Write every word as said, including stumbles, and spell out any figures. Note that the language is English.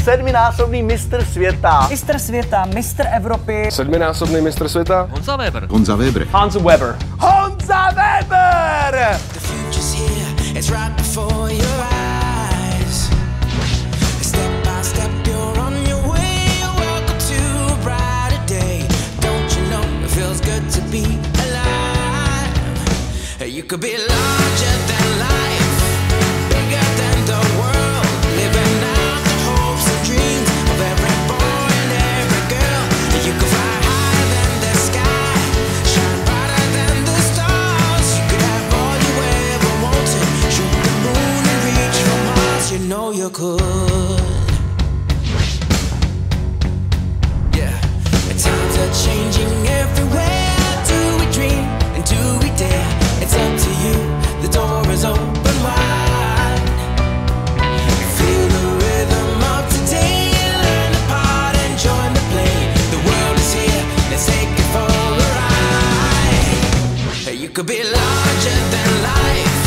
sedminásobný mistr světa. Mistr světa, mistr Evropy. Sedminásobný mistr světa. Honza Weber. Honza Weber. Honza Weber. Honza Weber! You could be larger than life, bigger than the world, living out the hopes and dreams of every boy and every girl. You could fly higher than the sky, shine brighter than the stars. You could have all you ever wanted, shoot the moon and reach for Mars. You know you could. Yeah, times are changing everywhere. Do we dream and do we dare? It's up to you, the door is open wide. Feel the rhythm of today, learn the part and join the play. The world is here, let's take it for a ride. You could be larger than life,